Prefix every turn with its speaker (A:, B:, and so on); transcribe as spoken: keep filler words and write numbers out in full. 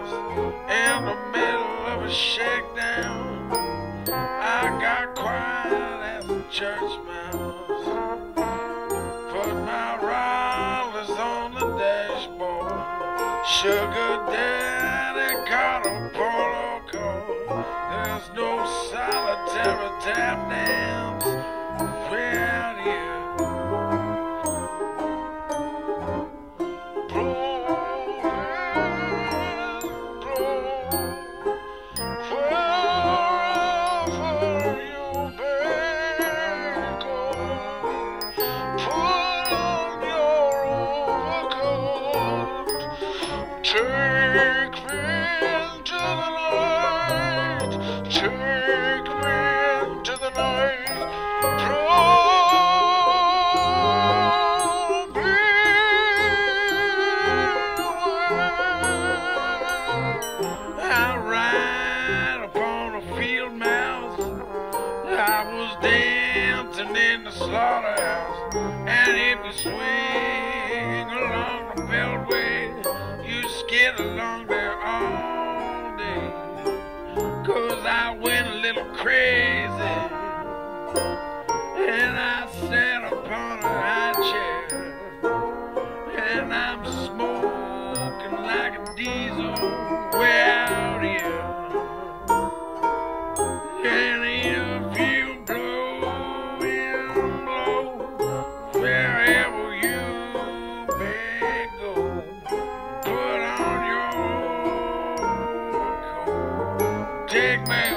A: house in the middle of a shakedown. I got quiet as a church mouse. Put my rollers on the dashboard. Sugar daddy caught a polo coat. There's no solitary tap dance without you. Take me into the night, take me into the night, draw me away. I ride upon a field mouse, I was dancing in the slaughterhouse, and if you swing along the beltway, get along there all day, 'cause I went a little crazy, and I sat upon a high chair, and I'm smoking like a diesel way out here. And if you blow and blow wherever you may go, take me